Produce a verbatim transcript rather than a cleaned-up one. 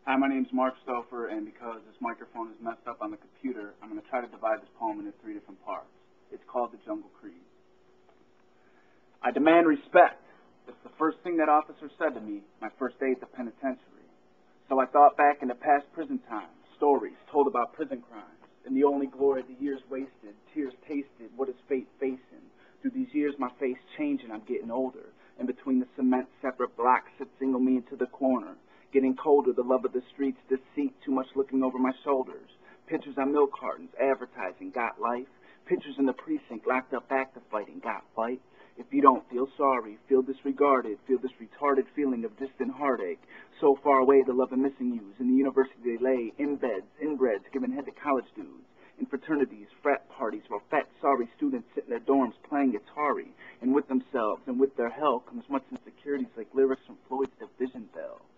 Hi, my name's Mark Stouffer, and because this microphone is messed up on the computer, I'm going to try to divide this poem into three different parts. It's called The Jungle Creed. I demand respect. That's the first thing that officer said to me my first day at the penitentiary. So I thought back into past prison times, stories told about prison crimes, and the only glory of the years wasted, tears tasted, what is fate facing? Through these years my face changing, I'm getting older, and between the cement separate blocks that single me into the corner. Getting colder, the love of the streets, deceit, too much looking over my shoulders. Pictures on milk cartons, advertising, got life. Pictures in the precinct, locked up back to fighting, got fight. If you don't feel sorry, feel disregarded, feel this retarded feeling of distant heartache. So far away, the love of missing yous. In the university they lay, in beds, inbreds, giving head to college dudes. In fraternities, frat parties, while fat, sorry students sit in their dorms playing Atari. And with themselves and with their hell comes much insecurities like lyrics from Floyd's Division Bell.